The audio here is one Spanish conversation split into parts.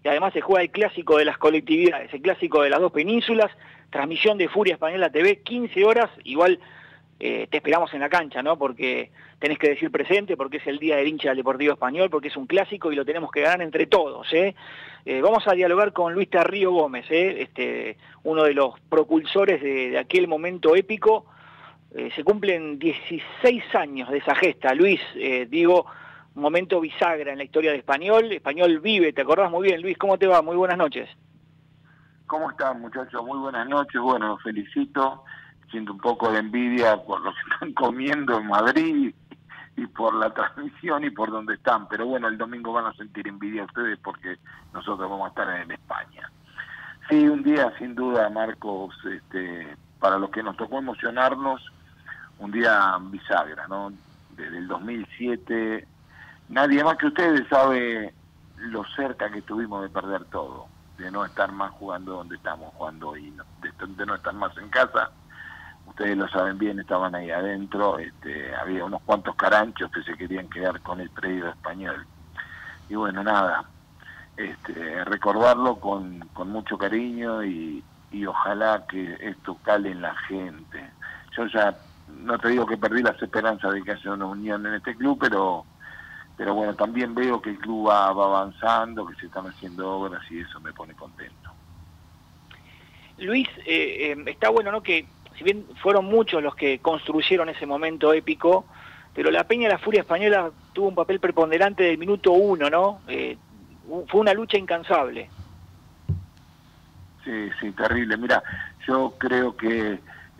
y además se juega el clásico de las colectividades, el clásico de las dos penínsulas, transmisión de Furia Española TV, 15 horas, igual te esperamos en la cancha, ¿no? Porque tenés que decir presente, porque es el día del hincha del Deportivo Español, porque es un clásico y lo tenemos que ganar entre todos, ¿eh? Vamos a dialogar con Luis Tarrío Gómez, uno de los propulsores de aquel momento épico. Se cumplen 16 años de esa gesta, Luis, digo, un momento bisagra en la historia de Español. Español vive, ¿te acordás? Muy bien, Luis, ¿cómo te va? Muy buenas noches. ¿Cómo están, muchachos? Muy buenas noches. Bueno, los felicito. Siento un poco de envidia por lo que están comiendo en Madrid y por la transmisión y por donde están. Pero bueno, el domingo van a sentir envidia ustedes porque nosotros vamos a estar en España. Sí, un día sin duda, Marcos, para los que nos tocó emocionarnos, un día bisagra, ¿no? Desde el 2007, nadie más que ustedes sabe lo cerca que estuvimos de perder todo, de no estar más jugando donde estamos jugando hoy, de no estar más en casa. Ustedes lo saben bien, estaban ahí adentro, había unos cuantos caranchos que se querían quedar con el predio Español. Y bueno, nada, recordarlo con mucho cariño y ojalá que esto cale en la gente. Yo ya no te digo que perdí las esperanzas de que haya una unión en este club, pero bueno, también veo que el club va avanzando, que se están haciendo obras y eso me pone contento. Luis, está bueno, ¿no?, que si bien fueron muchos los que construyeron ese momento épico, pero la Peña de la Furia Española tuvo un papel preponderante del minuto 1, ¿no? Fue una lucha incansable. Sí, terrible. Mira, yo creo que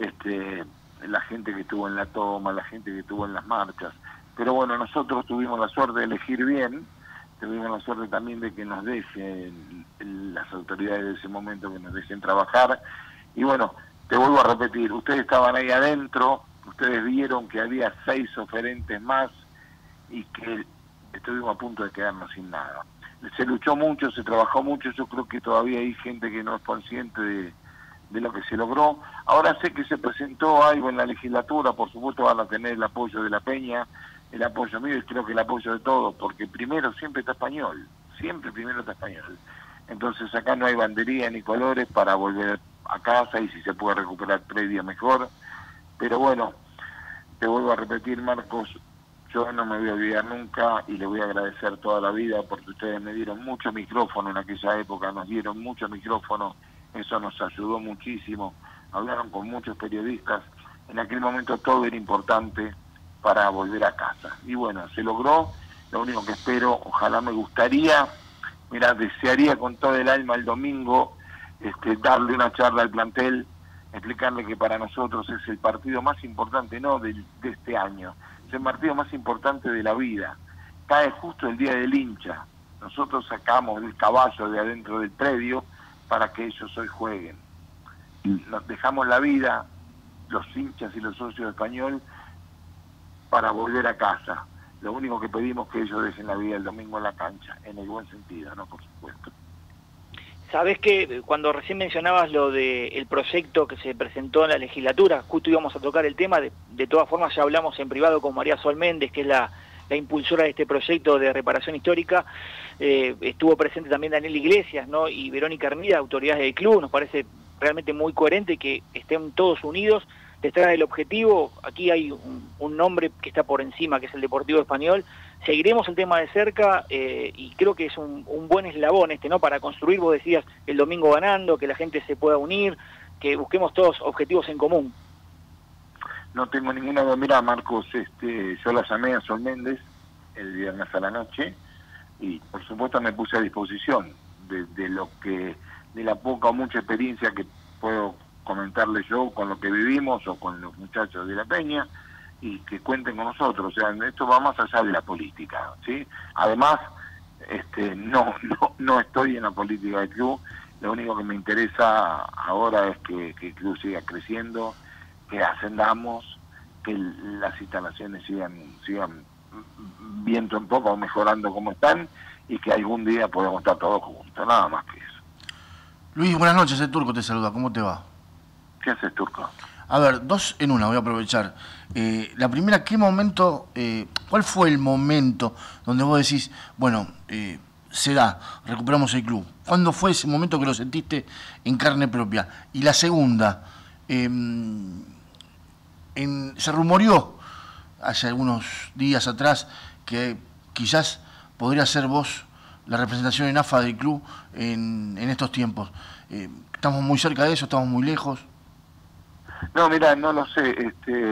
la gente que estuvo en la toma, la gente que estuvo en las marchas, pero bueno, nosotros tuvimos la suerte de elegir bien, tuvimos la suerte también de que nos dejen las autoridades de ese momento, que nos dejen trabajar, y bueno, te vuelvo a repetir, ustedes estaban ahí adentro, ustedes vieron que había 6 oferentes más y que estuvimos a punto de quedarnos sin nada. Se luchó mucho, se trabajó mucho, yo creo que todavía hay gente que no es consciente de lo que se logró. Ahora sé que se presentó algo en la legislatura, por supuesto van a tener el apoyo de la Peña, el apoyo mío y creo que el apoyo de todos, porque primero siempre está Español, siempre primero está Español. Entonces acá no hay bandería ni colores para volver a casa y si se puede recuperar predio mejor. Pero bueno, te vuelvo a repetir, Marcos, yo no me voy a olvidar nunca y le voy a agradecer toda la vida porque ustedes me dieron mucho micrófono en aquella época, nos dieron mucho micrófono, eso nos ayudó muchísimo, hablaron con muchos periodistas, en aquel momento todo era importante para volver a casa. Y bueno, se logró, lo único que espero, ojalá me gustaría, mira, desearía con todo el alma el domingo darle una charla al plantel, explicarle que para nosotros es el partido más importante, no de este año, es el partido más importante de la vida. Cae justo el día del hincha. Nosotros sacamos el caballo de adentro del predio para que ellos hoy jueguen. Nos dejamos la vida, los hinchas y los socios de Español, para volver a casa. Lo único que pedimos es que ellos dejen la vida el domingo en la cancha, en el buen sentido, ¿no? Por supuesto. Sabés que cuando recién mencionabas lo del proyecto que se presentó en la legislatura, justo íbamos a tocar el tema, de todas formas ya hablamos en privado con María Sol Méndez, que es la impulsora de este proyecto de reparación histórica, estuvo presente también Daniel Iglesias, ¿no?, y Verónica Hermida, autoridades del club. Nos parece realmente muy coherente que estén todos unidos detrás del objetivo. Aquí hay un nombre que está por encima, que es el Deportivo Español. Seguiremos el tema de cerca y creo que es un buen eslabón ¿no?, para construir, vos decías, el domingo ganando, que la gente se pueda unir, que busquemos todos objetivos en común. No tengo ninguna duda. Mirá, Marcos, yo la llamé a Sol Méndez el viernes a la noche y por supuesto me puse a disposición de la poca o mucha experiencia que puedo comentarles yo con lo que vivimos o con los muchachos de la Peña y que cuenten con nosotros. O sea, esto va más allá de la política, ¿sí? Además, no estoy en la política del club. Lo único que me interesa ahora es que el club siga creciendo, que ascendamos, que las instalaciones sigan viento en poco o mejorando como están y que algún día podamos estar todos juntos, nada más que eso. Luis, buenas noches, el Turco te saluda, ¿cómo te va? ¿Qué haces, Turco? A ver, 2 en 1, voy a aprovechar. La primera, ¿qué momento, cuál fue el momento donde vos decís, bueno, se da, recuperamos el club. ¿Cuándo fue ese momento que lo sentiste en carne propia? Y la segunda, se rumoreó hace algunos días atrás que quizás podría ser vos la representación en AFA del club en estos tiempos. ¿Estamos muy cerca de eso? ¿Estamos muy lejos? No, mira, no lo sé.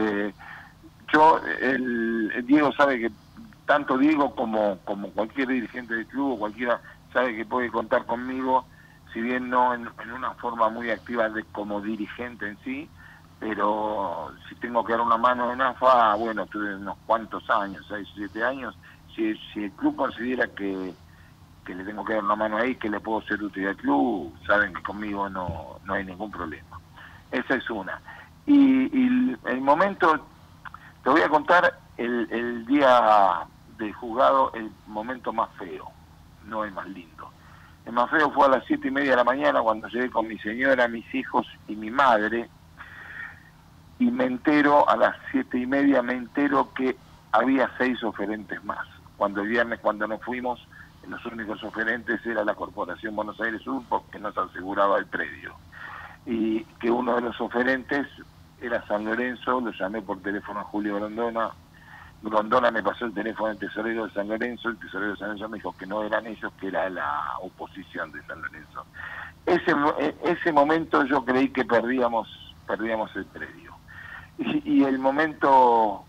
El Diego sabe que tanto Diego como cualquier dirigente del club o cualquiera sabe que puede contar conmigo, si bien no en una forma muy activa como dirigente en sí, pero si tengo que dar una mano en AFA, bueno, tuve unos cuantos años, 6 o 7 años, si el club considera que le tengo que dar una mano ahí, que le puedo ser útil al club, saben que conmigo no hay ningún problema. Esa es una. Y el momento, te voy a contar el día del juzgado, el momento más feo, no el más lindo. El más feo fue a las 7:30 de la mañana cuando llegué con mi señora, mis hijos y mi madre, y me entero, a las 7:30 me entero que había 6 oferentes más. Cuando el viernes, cuando nos fuimos, los únicos oferentes era la Corporación Buenos Aires Sur, porque nos aseguraba el predio. Y que uno de los oferentes era San Lorenzo, lo llamé por teléfono a Julio Grondona. Grondona me pasó el teléfono del tesorero de San Lorenzo, el tesorero de San Lorenzo me dijo que no eran ellos, que era la oposición de San Lorenzo. Ese momento yo creí que perdíamos el predio. Y el momento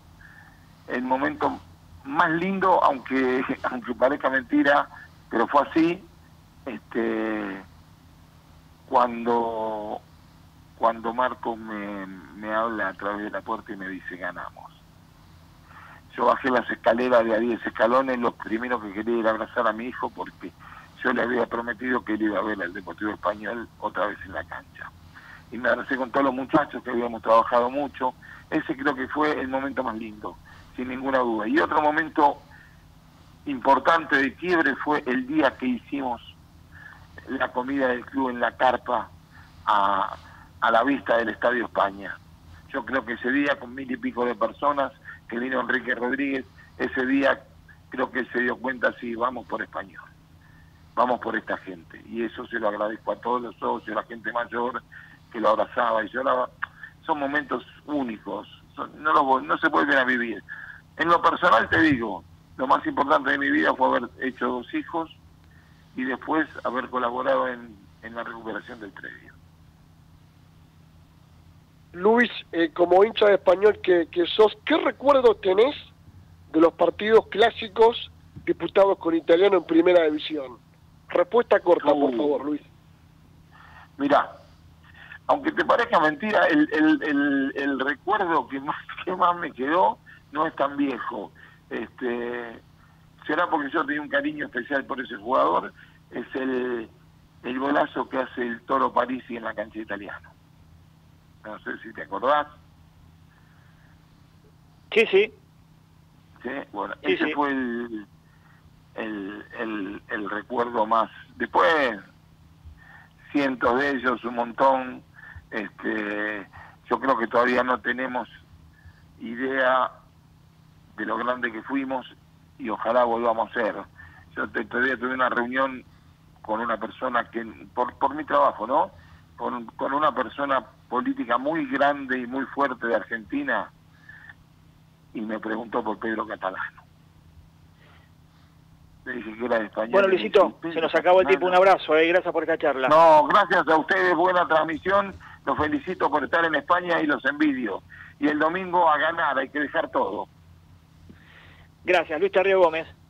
más lindo, aunque parezca mentira, pero fue así, cuando Marcos me habla a través de la puerta y me dice ganamos. Yo bajé las escaleras de a 10 escalones, lo primero que quería era abrazar a mi hijo porque yo le había prometido que él iba a ver al Deportivo Español otra vez en la cancha. Y me abracé con todos los muchachos que habíamos trabajado mucho. Ese creo que fue el momento más lindo, sin ninguna duda. Y otro momento importante de quiebre fue el día que hicimos la comida del club en la carpa a la vista del Estadio España. Yo creo que ese día, con 1000 y pico de personas, que vino Enrique Rodríguez, ese día creo que él se dio cuenta, sí, vamos por Español, vamos por esta gente. Y eso se lo agradezco a todos los socios, a la gente mayor que lo abrazaba y lloraba. Son momentos únicos, no se vuelven a vivir. En lo personal te digo, lo más importante de mi vida fue haber hecho 2 hijos y después haber colaborado en la recuperación del predio. Luis, como hincha de Español que sos, ¿qué recuerdo tenés de los partidos clásicos disputados con Italiano en Primera División? Respuesta corta, por favor, Luis. Mirá, aunque te parezca mentira, el recuerdo que más me quedó no es tan viejo. Será porque yo tenía un cariño especial por ese jugador, es el golazo que hace el Toro Parisi en la cancha de Italiano. No sé si te acordás. Sí. ¿Sí? Bueno, sí, ese fue el recuerdo más. Después, cientos de ellos, un montón. Yo creo que todavía no tenemos idea de lo grande que fuimos y ojalá volvamos a ser. Yo todavía tuve una reunión con una persona que, por mi trabajo, ¿no? Con una persona política muy grande y muy fuerte de Argentina y me preguntó por Pedro Catalano. Le dije que era de España. Bueno, Luisito, se nos acabó el tiempo. Un abrazo, gracias por esta charla. No, gracias a ustedes, buena transmisión. Los felicito por estar en España y los envidio. Y el domingo a ganar, hay que dejar todo. Gracias, Luis Tarrio Gómez.